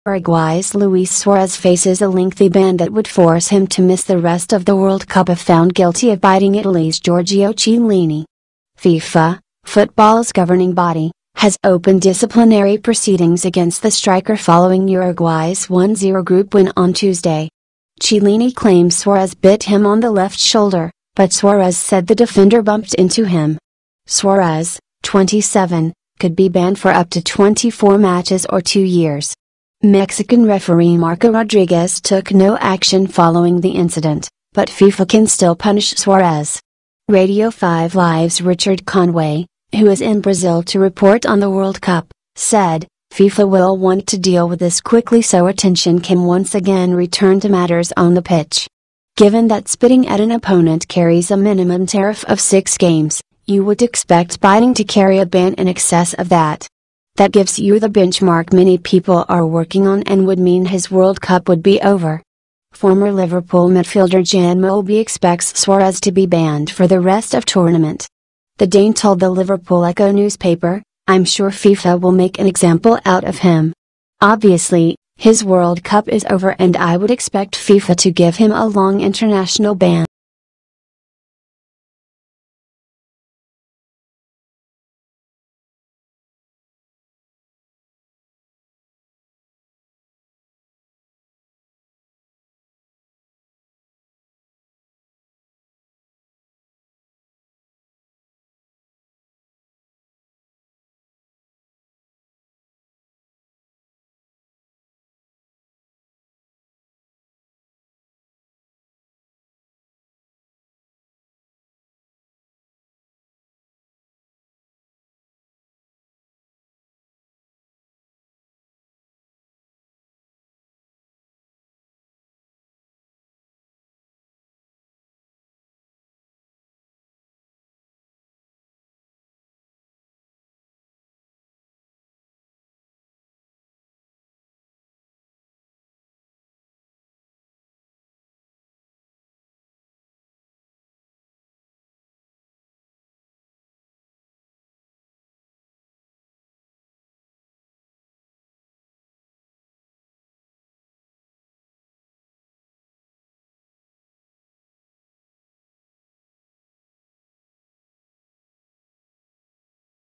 Uruguay's Luis Suárez faces a lengthy ban that would force him to miss the rest of the World Cup if found guilty of biting Italy's Giorgio Chiellini. FIFA, football's governing body, has opened disciplinary proceedings against the striker following Uruguay's 1-0 group win on Tuesday. Chiellini claims Suarez bit him on the left shoulder, but Suarez said the defender bumped into him. Suarez, 27, could be banned for up to 24 matches or 2 years. Mexican referee Marco Rodriguez took no action following the incident, but FIFA can still punish Suarez. Radio 5 Live's Richard Conway, who is in Brazil to report on the World Cup, said, FIFA will want to deal with this quickly so attention can once again return to matters on the pitch. Given that spitting at an opponent carries a minimum tariff of 6 games, you would expect biting to carry a ban in excess of that. That gives you the benchmark many people are working on and would mean his World Cup would be over. Former Liverpool midfielder Jan Molby expects Suarez to be banned for the rest of tournament. The Dane told the Liverpool Echo newspaper, "I'm sure FIFA will make an example out of him. Obviously, his World Cup is over and I would expect FIFA to give him a long international ban."